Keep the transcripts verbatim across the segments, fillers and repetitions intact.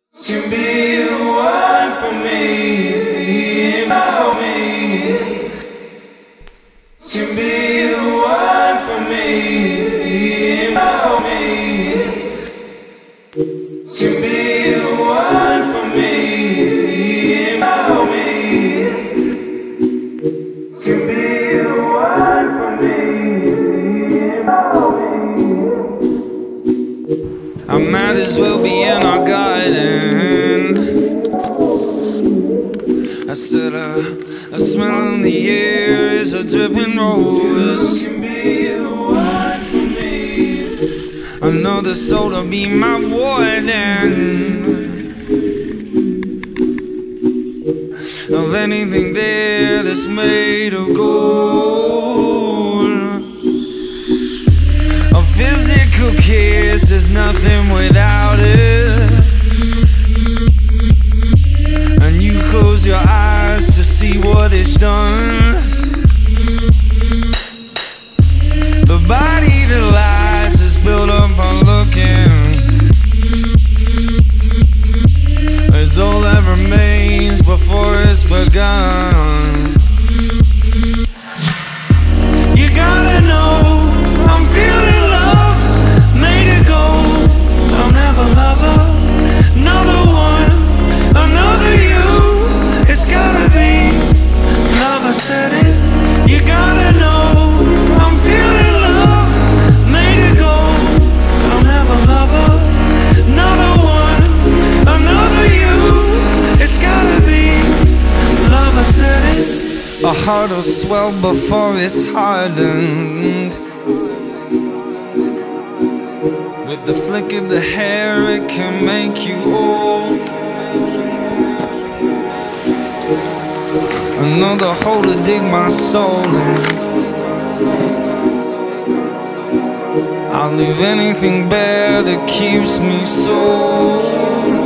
To be the one for me, about me. To be the one for me, about me. To be the one for me, about me. To be the one for me, about me. I might as well be in our garden. I said uh, I smell in the air is a dripping rose. You can be the one for me. Another soul to be my warden. Of anything there that's made of gold. A physical kiss is nothing without it. And you close your eyes to see what it's done. The body that lies is built up on looking. It's all that remains before it's begun. You gotta know I'm feeling love, made it go. I'll never love her, another one, another you. It's gotta be love, I said it. You gotta know I'm feeling love, made it go. I'll never love her, another one, another you. It's gotta be love, I said it. A heart will swell before it's hardened. With the flick of the hair, it can make you old. Another hole to dig my soul in. I'll leave anything bare that keeps me sold.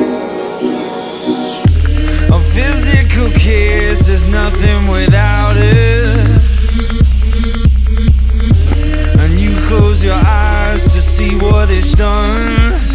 A physical kiss is nothing without it. And you close your eyes to see what it's done.